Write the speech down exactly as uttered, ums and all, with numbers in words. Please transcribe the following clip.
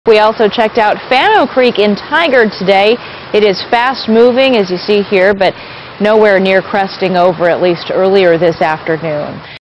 We also checked out Fanno Creek in Tigard today. It is fast moving, as you see here, but nowhere near cresting over, at least earlier this afternoon.